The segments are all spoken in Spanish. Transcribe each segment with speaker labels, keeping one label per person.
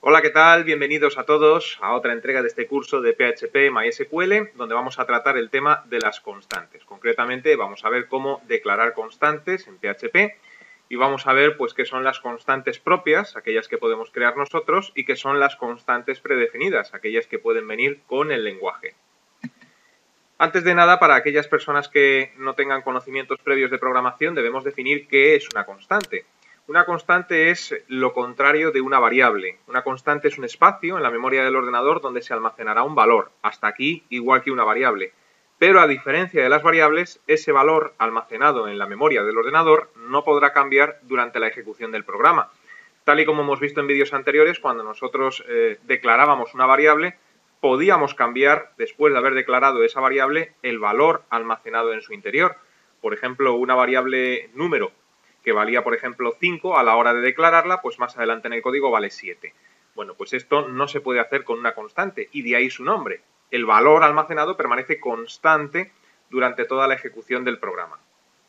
Speaker 1: Hola, ¿qué tal? Bienvenidos a todos a otra entrega de este curso de PHP MySQL, donde vamos a tratar el tema de las constantes. Concretamente, vamos a ver cómo declarar constantes en PHP y vamos a ver pues qué son las constantes propias, aquellas que podemos crear nosotros, y qué son las constantes predefinidas, aquellas que pueden venir con el lenguaje. Antes de nada, para aquellas personas que no tengan conocimientos previos de programación, debemos definir qué es una constante. Una constante es lo contrario de una variable. Una constante es un espacio en la memoria del ordenador donde se almacenará un valor, hasta aquí igual que una variable. Pero a diferencia de las variables, ese valor almacenado en la memoria del ordenador no podrá cambiar durante la ejecución del programa. Tal y como hemos visto en vídeos anteriores, cuando nosotros declarábamos una variable, podíamos cambiar, después de haber declarado esa variable, el valor almacenado en su interior. Por ejemplo, una variable número que valía, por ejemplo, 5, a la hora de declararla, pues más adelante en el código vale 7. Bueno, pues esto no se puede hacer con una constante, y de ahí su nombre. El valor almacenado permanece constante durante toda la ejecución del programa.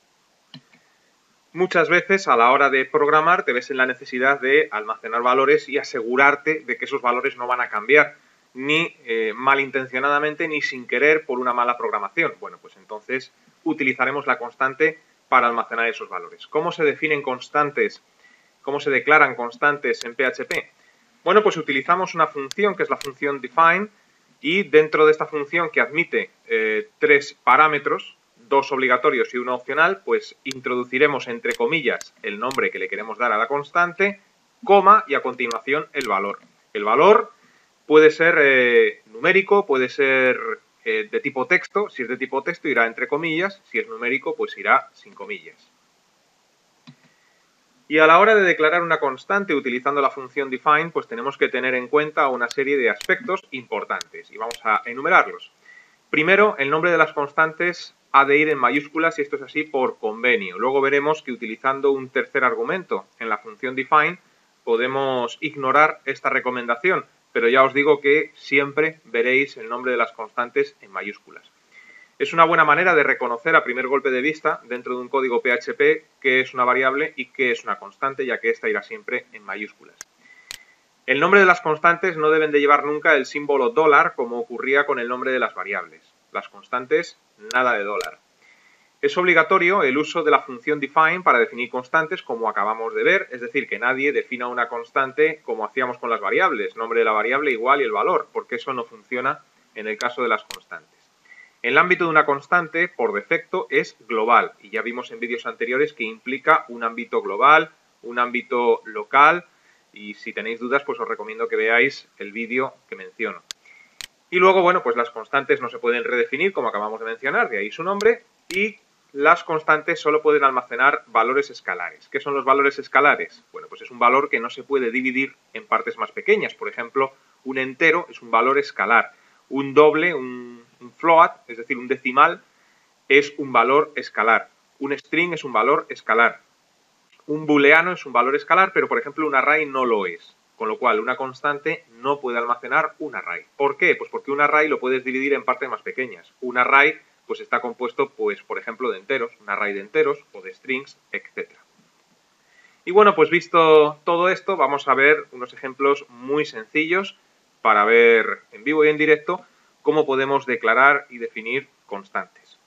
Speaker 1: Muchas veces a la hora de programar te ves en la necesidad de almacenar valores y asegurarte de que esos valores no van a cambiar, ni malintencionadamente ni sin querer por una mala programación. Bueno, pues entonces utilizaremos la constante para almacenar esos valores. ¿Cómo se definen constantes? ¿Cómo se declaran constantes en PHP? Bueno, pues utilizamos una función que es la función define, y dentro de esta función, que admite 3 parámetros, 2 obligatorios y 1 opcional, pues introduciremos entre comillas el nombre que le queremos dar a la constante, coma, y a continuación el valor. El valor puede ser numérico, puede ser de tipo texto. Si es de tipo texto irá entre comillas, si es numérico pues irá sin comillas. Y a la hora de declarar una constante utilizando la función define, pues tenemos que tener en cuenta una serie de aspectos importantes y vamos a enumerarlos. Primero, el nombre de las constantes ha de ir en mayúsculas, y esto es así por convenio. Luego veremos que utilizando un tercer argumento en la función define podemos ignorar esta recomendación, pero ya os digo que siempre veréis el nombre de las constantes en mayúsculas. Es una buena manera de reconocer a primer golpe de vista dentro de un código PHP qué es una variable y qué es una constante, ya que esta irá siempre en mayúsculas. El nombre de las constantes no deben de llevar nunca el símbolo $, como ocurría con el nombre de las variables. Las constantes, nada de $. Es obligatorio el uso de la función define para definir constantes, como acabamos de ver, es decir, que nadie defina una constante como hacíamos con las variables, nombre de la variable igual y el valor, porque eso no funciona en el caso de las constantes. El ámbito de una constante, por defecto, es global, y ya vimos en vídeos anteriores que implica un ámbito global, un ámbito local, y si tenéis dudas, pues os recomiendo que veáis el vídeo que menciono. Y luego, bueno, pues las constantes no se pueden redefinir, como acabamos de mencionar, de ahí su nombre, y las constantes solo pueden almacenar valores escalares. ¿Qué son los valores escalares? Bueno, pues es un valor que no se puede dividir en partes más pequeñas. Por ejemplo, un entero es un valor escalar. Un doble, un float, es decir, un decimal, es un valor escalar. Un string es un valor escalar. Un booleano es un valor escalar, pero por ejemplo un array no lo es. Con lo cual una constante no puede almacenar un array. ¿Por qué? Pues porque un array lo puedes dividir en partes más pequeñas. Un array pues está compuesto, pues por ejemplo, de enteros, un array de enteros o de strings, etc. Y bueno, pues visto todo esto, vamos a ver unos ejemplos muy sencillos para ver en vivo y en directo cómo podemos declarar y definir constantes.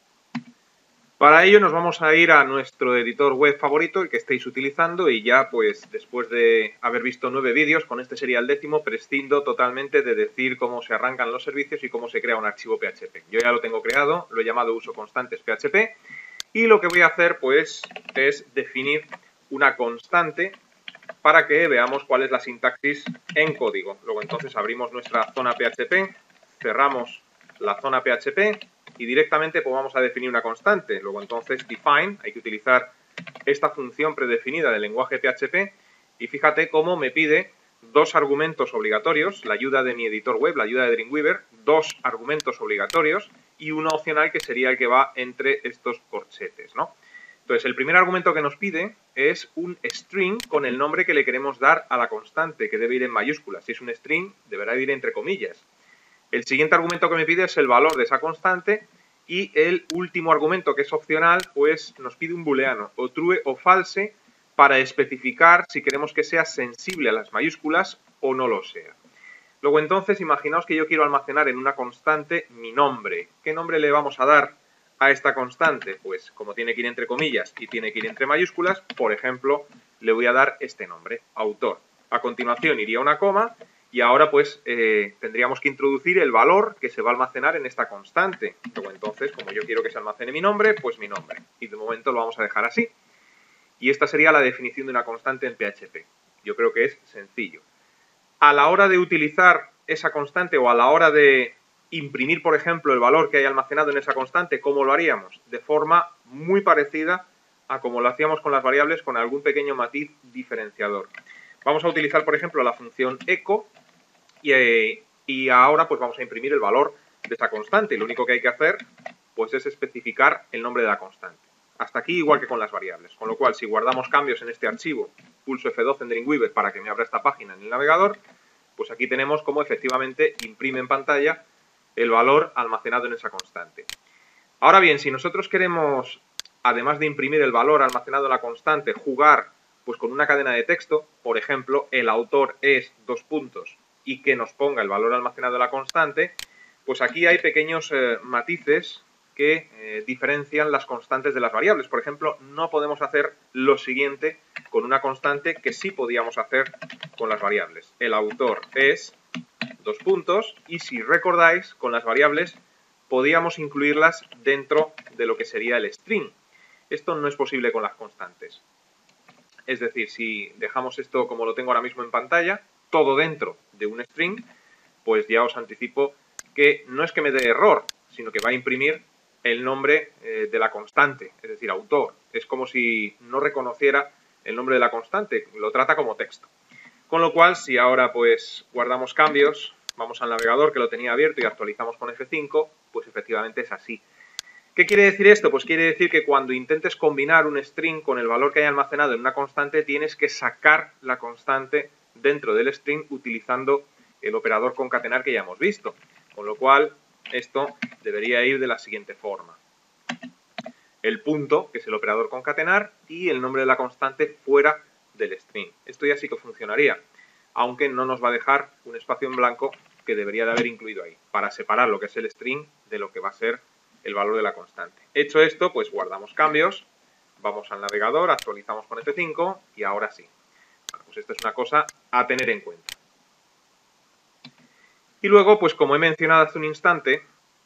Speaker 1: Para ello nos vamos a ir a nuestro editor web favorito, el que estéis utilizando, y ya pues después de haber visto 9 vídeos, con este sería el 10º, prescindo totalmente de decir cómo se arrancan los servicios y cómo se crea un archivo PHP. Yo ya lo tengo creado, lo he llamado uso constantes PHP, y lo que voy a hacer pues es definir una constante para que veamos cuál es la sintaxis en código. Luego entonces abrimos nuestra zona PHP, cerramos la zona PHP y directamente pues vamos a definir una constante. Luego entonces define, hay que utilizar esta función predefinida del lenguaje PHP, y fíjate cómo me pide 2 argumentos obligatorios, la ayuda de mi editor web, la ayuda de Dreamweaver, 2 argumentos obligatorios y uno opcional que sería el que va entre estos corchetes, ¿no? Entonces, el primer argumento que nos pide es un string con el nombre que le queremos dar a la constante, que debe ir en mayúsculas. Si es un string, deberá ir entre comillas. El siguiente argumento que me pide es el valor de esa constante, y el último argumento, que es opcional, pues nos pide un booleano, o true o false, para especificar si queremos que sea sensible a las mayúsculas o no lo sea. Luego entonces, imaginaos que yo quiero almacenar en una constante mi nombre. ¿Qué nombre le vamos a dar a esta constante? Pues como tiene que ir entre comillas y tiene que ir entre mayúsculas, por ejemplo, le voy a dar este nombre, autor. A continuación iría una coma y ahora pues tendríamos que introducir el valor que se va a almacenar en esta constante. Luego entonces, como yo quiero que se almacene mi nombre, pues mi nombre. Y de momento lo vamos a dejar así. Y esta sería la definición de una constante en PHP. Yo creo que es sencillo. A la hora de utilizar esa constante o a la hora de imprimir, por ejemplo, el valor que hay almacenado en esa constante, ¿cómo lo haríamos? De forma muy parecida a como lo hacíamos con las variables, con algún pequeño matiz diferenciador. Vamos a utilizar, por ejemplo, la función echo y ahora pues vamos a imprimir el valor de esa constante. Y lo único que hay que hacer pues es especificar el nombre de la constante. Hasta aquí igual que con las variables. Con lo cual, si guardamos cambios en este archivo, pulso F12 en Dreamweaver para que me abra esta página en el navegador, pues aquí tenemos cómo efectivamente imprime en pantalla el valor almacenado en esa constante. Ahora bien, si nosotros queremos, además de imprimir el valor almacenado en la constante, jugar pues con una cadena de texto, por ejemplo, el autor es ... y que nos ponga el valor almacenado en la constante, pues aquí hay pequeños matices que diferencian las constantes de las variables. Por ejemplo, no podemos hacer lo siguiente con una constante que sí podíamos hacer con las variables. El autor es ... y si recordáis, con las variables podíamos incluirlas dentro de lo que sería el string. Esto no es posible con las constantes. Es decir, si dejamos esto como lo tengo ahora mismo en pantalla, todo dentro de un string, pues ya os anticipo que no es que me dé error, sino que va a imprimir el nombre de la constante, es decir, autor. Es como si no reconociera el nombre de la constante, lo trata como texto. Con lo cual, si ahora pues guardamos cambios, vamos al navegador que lo tenía abierto y actualizamos con F5, pues efectivamente es así. ¿Qué quiere decir esto? Pues quiere decir que cuando intentes combinar un string con el valor que hay almacenado en una constante, tienes que sacar la constante dentro del string utilizando el operador concatenar que ya hemos visto. Con lo cual, esto debería ir de la siguiente forma. El punto, que es el operador concatenar, y el nombre de la constante fuera del string. Esto ya sí que funcionaría, aunque no nos va a dejar un espacio en blanco que debería de haber incluido ahí, para separar lo que es el string de lo que va a ser el valor de la constante. Hecho esto, pues guardamos cambios, vamos al navegador, actualizamos con F5 y ahora sí. Bueno, pues esta es una cosa a tener en cuenta. Y luego, pues como he mencionado hace un instante,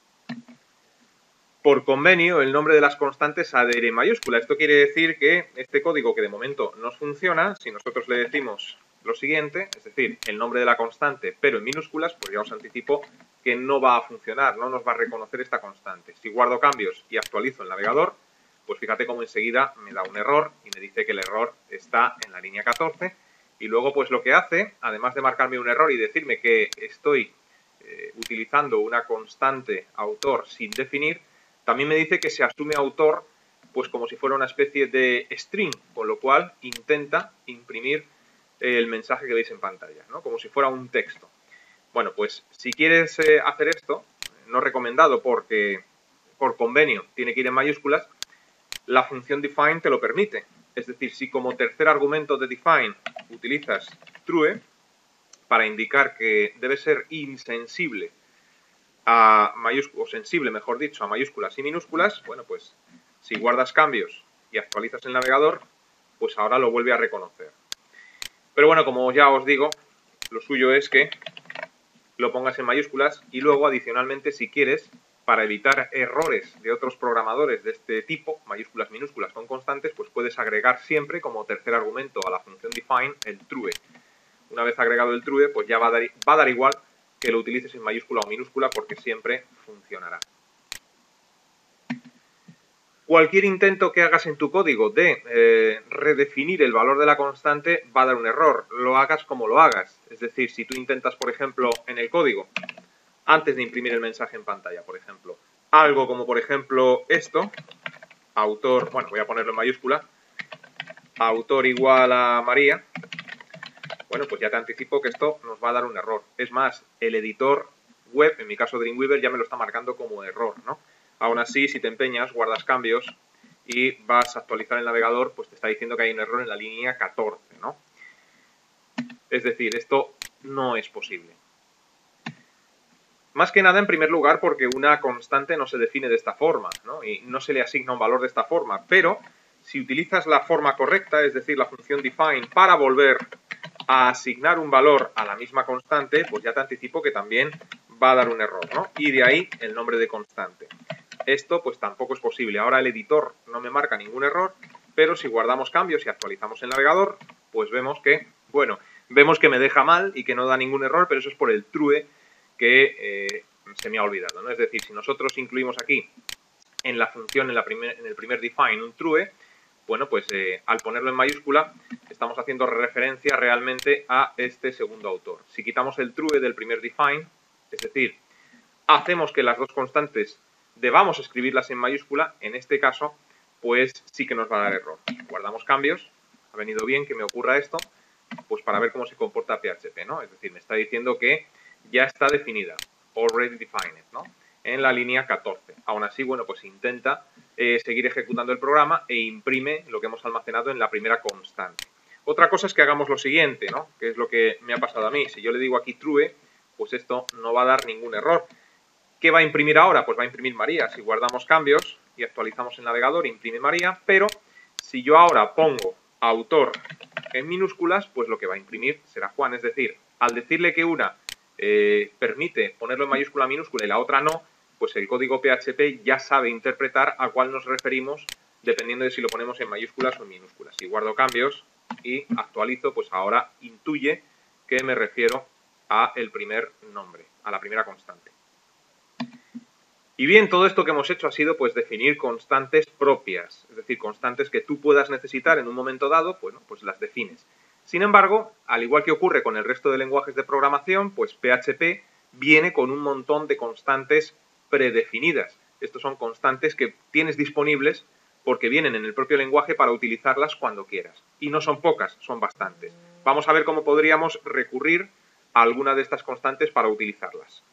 Speaker 1: por convenio, el nombre de las constantes ha de ir en mayúscula. Esto quiere decir que este código que de momento no funciona, si nosotros le decimos lo siguiente, es decir, el nombre de la constante pero en minúsculas, pues ya os anticipo que no va a funcionar, no nos va a reconocer esta constante. Si guardo cambios y actualizo el navegador, pues fíjate cómo enseguida me da un error y me dice que el error está en la línea 14 y luego pues lo que hace, además de marcarme un error y decirme que estoy utilizando una constante autor sin definir, también me dice que se asume autor pues como si fuera una especie de string, con lo cual intenta imprimir el mensaje que veis en pantalla, ¿no? Como si fuera un texto. Bueno, pues si quieres hacer esto, no recomendado porque por convenio tiene que ir en mayúsculas, la función define te lo permite. Es decir, si como tercer argumento de define utilizas true, para indicar que debe ser insensible a mayúsculas, o sensible, mejor dicho, a mayúsculas y minúsculas, bueno, pues si guardas cambios y actualizas el navegador, pues ahora lo vuelve a reconocer. Pero bueno, como ya os digo, lo suyo es que lo pongas en mayúsculas y luego adicionalmente, si quieres, para evitar errores de otros programadores de este tipo, mayúsculas, minúsculas con constantes, pues puedes agregar siempre como tercer argumento a la función define el true. Una vez agregado el true, pues ya va a dar igual que lo utilices en mayúscula o minúscula porque siempre funcionará. Cualquier intento que hagas en tu código de redefinir el valor de la constante va a dar un error, lo hagas como lo hagas. Es decir, si tú intentas, por ejemplo, en el código, antes de imprimir el mensaje en pantalla, por ejemplo, algo como, por ejemplo, esto, autor, bueno, voy a ponerlo en mayúscula, autor igual a María, bueno, pues ya te anticipo que esto nos va a dar un error. Es más, el editor web, en mi caso Dreamweaver, ya me lo está marcando como error, ¿no? Aún así, si te empeñas, guardas cambios y vas a actualizar el navegador, pues te está diciendo que hay un error en la línea 14, ¿no? Es decir, esto no es posible. Más que nada, en primer lugar, porque una constante no se define de esta forma, ¿no? Y no se le asigna un valor de esta forma, pero si utilizas la forma correcta, es decir, la función define, para volver a asignar un valor a la misma constante, pues ya te anticipo que también va a dar un error, ¿no? Y de ahí el nombre de constante. Esto pues tampoco es posible. Ahora el editor no me marca ningún error, pero si guardamos cambios y actualizamos el navegador, pues vemos que, bueno, vemos que me deja mal y que no da ningún error, pero eso es por el true que se me ha olvidado, ¿no? Es decir, si nosotros incluimos aquí en la función, en el primer define, un true, bueno, pues al ponerlo en mayúscula estamos haciendo referencia realmente a este segundo autor. Si quitamos el true del primer define, es decir, hacemos que las dos constantes debamos escribirlas en mayúscula, en este caso, pues sí que nos va a dar error. Guardamos cambios, ha venido bien que me ocurra esto, pues para ver cómo se comporta PHP, ¿no? Es decir, me está diciendo que ya está definida, already defined, ¿no? En la línea 14. Aún así, bueno, pues intenta seguir ejecutando el programa e imprime lo que hemos almacenado en la primera constante. Otra cosa es que hagamos lo siguiente, ¿no? Que es lo que me ha pasado a mí. Si yo le digo aquí true, pues esto no va a dar ningún error. ¿Qué va a imprimir ahora? Pues va a imprimir María. Si guardamos cambios y actualizamos el navegador, imprime María, pero si yo ahora pongo autor en minúsculas, pues lo que va a imprimir será Juan. Es decir, al decirle que una permite ponerlo en mayúscula minúscula y la otra no, pues el código PHP ya sabe interpretar a cuál nos referimos dependiendo de si lo ponemos en mayúsculas o en minúsculas. Si guardo cambios y actualizo, pues ahora intuye que me refiero a el primer nombre, a la primera constante. Y bien, todo esto que hemos hecho ha sido pues definir constantes propias, es decir, constantes que tú puedas necesitar en un momento dado, bueno, pues las defines. Sin embargo, al igual que ocurre con el resto de lenguajes de programación, pues PHP viene con un montón de constantes predefinidas. Estos son constantes que tienes disponibles porque vienen en el propio lenguaje para utilizarlas cuando quieras. Y no son pocas, son bastantes. Vamos a ver cómo podríamos recurrir a alguna de estas constantes para utilizarlas.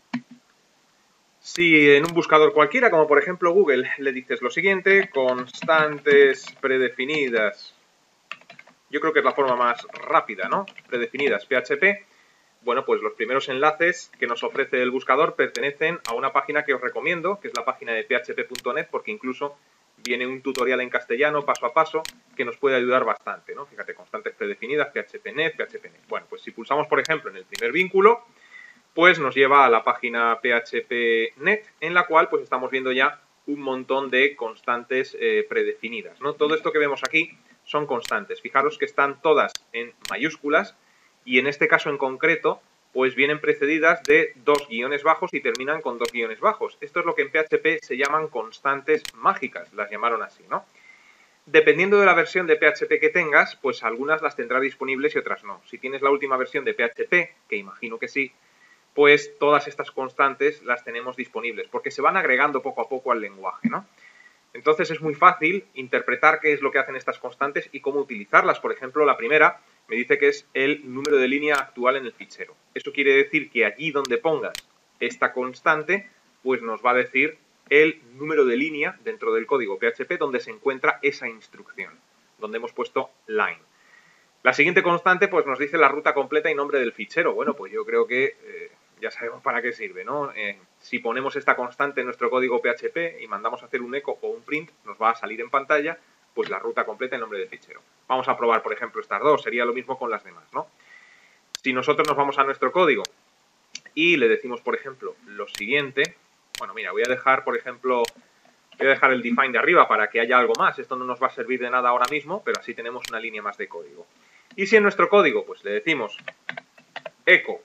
Speaker 1: Si en un buscador cualquiera, como por ejemplo Google, le dices lo siguiente, constantes predefinidas, yo creo que es la forma más rápida, ¿no? Predefinidas PHP, bueno, pues los primeros enlaces que nos ofrece el buscador pertenecen a una página que os recomiendo, que es la página de php.net, porque incluso viene un tutorial en castellano, paso a paso, que nos puede ayudar bastante, ¿no? Fíjate, constantes predefinidas, PHP.net, PHP.net. Bueno, pues si pulsamos, por ejemplo, en el primer vínculo, pues nos lleva a la página PHP.net, en la cual pues estamos viendo ya un montón de constantes predefinidas, ¿no? Todo esto que vemos aquí son constantes. Fijaros que están todas en mayúsculas y en este caso en concreto pues vienen precedidas de dos guiones bajos y terminan con dos guiones bajos. Esto es lo que en PHP se llaman constantes mágicas, las llamaron así, ¿no? Dependiendo de la versión de PHP que tengas, pues algunas las tendrá disponibles y otras no. Si tienes la última versión de PHP, que imagino que sí, pues todas estas constantes las tenemos disponibles, porque se van agregando poco a poco al lenguaje, ¿no? Entonces es muy fácil interpretar qué es lo que hacen estas constantes y cómo utilizarlas. Por ejemplo, la primera me dice que es el número de línea actual en el fichero. Eso quiere decir que allí donde pongas esta constante, pues nos va a decir el número de línea dentro del código PHP donde se encuentra esa instrucción, donde hemos puesto line. La siguiente constante pues nos dice la ruta completa y nombre del fichero. Bueno, pues yo creo que ya sabemos para qué sirve, ¿no? Si ponemos esta constante en nuestro código PHP y mandamos a hacer un echo o un print, nos va a salir en pantalla pues la ruta completa y nombre del fichero. Vamos a probar, por ejemplo, estas dos. Sería lo mismo con las demás, ¿no? Si nosotros nos vamos a nuestro código y le decimos, por ejemplo, lo siguiente, bueno, mira, voy a dejar, por ejemplo, voy a dejar el define de arriba para que haya algo más. Esto no nos va a servir de nada ahora mismo, pero así tenemos una línea más de código. Y si en nuestro código pues le decimos echo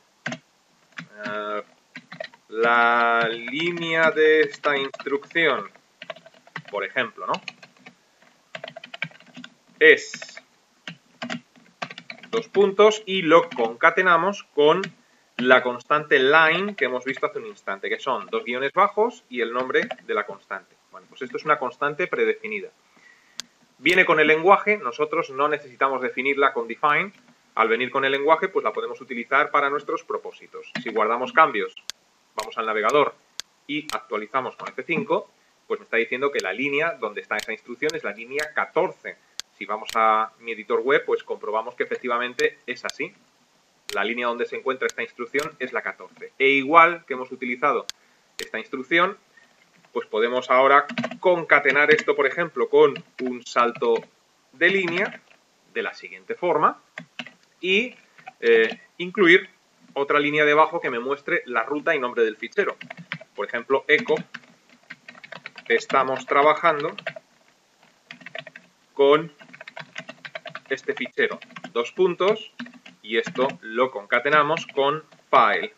Speaker 1: la línea de esta instrucción, por ejemplo, ¿no? Es dos puntos y lo concatenamos con la constante line que hemos visto hace un instante, que son dos guiones bajos y el nombre de la constante. Bueno, pues esto es una constante predefinida. Viene con el lenguaje, nosotros no necesitamos definirla con define. Al venir con el lenguaje, pues la podemos utilizar para nuestros propósitos. Si guardamos cambios, vamos al navegador y actualizamos con F5, pues me está diciendo que la línea donde está esa instrucción es la línea 14. Si vamos a mi editor web, pues comprobamos que efectivamente es así. la línea donde se encuentra esta instrucción es la 14. E igual que hemos utilizado esta instrucción, pues podemos ahora concatenar esto, por ejemplo, con un salto de línea de la siguiente forma y incluir otra línea debajo que me muestre la ruta y nombre del fichero. Por ejemplo, echo, estamos trabajando con este fichero, dos puntos, y esto lo concatenamos con file,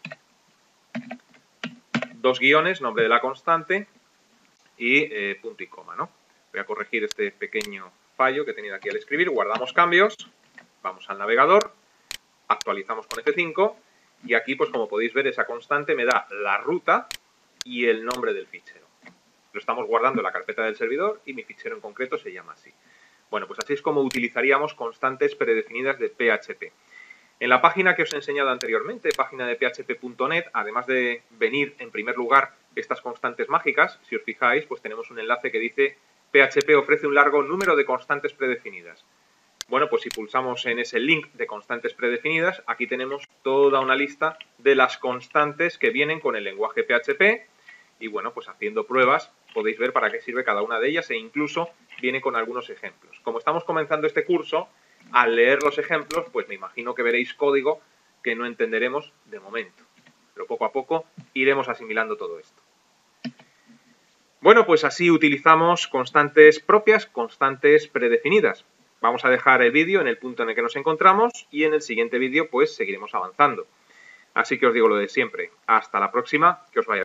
Speaker 1: dos guiones, nombre de la constante y punto y coma, ¿no? Voy a corregir este pequeño fallo que he tenido aquí al escribir, guardamos cambios, vamos al navegador, actualizamos con F5 y aquí, pues como podéis ver, esa constante me da la ruta y el nombre del fichero. Lo estamos guardando en la carpeta del servidor y mi fichero en concreto se llama así. Bueno, pues así es como utilizaríamos constantes predefinidas de PHP. En la página que os he enseñado anteriormente, página de php.net, además de venir en primer lugar estas constantes mágicas, si os fijáis, pues tenemos un enlace que dice PHP ofrece un largo número de constantes predefinidas. Bueno, pues si pulsamos en ese link de constantes predefinidas, aquí tenemos toda una lista de las constantes que vienen con el lenguaje PHP y bueno, pues haciendo pruebas podéis ver para qué sirve cada una de ellas e incluso viene con algunos ejemplos. Como estamos comenzando este curso, al leer los ejemplos, pues me imagino que veréis código que no entenderemos de momento, pero poco a poco iremos asimilando todo esto. Bueno, pues así utilizamos constantes propias, constantes predefinidas. Vamos a dejar el vídeo en el punto en el que nos encontramos y en el siguiente vídeo pues seguiremos avanzando. Así que os digo lo de siempre. Hasta la próxima, que os vaya bien.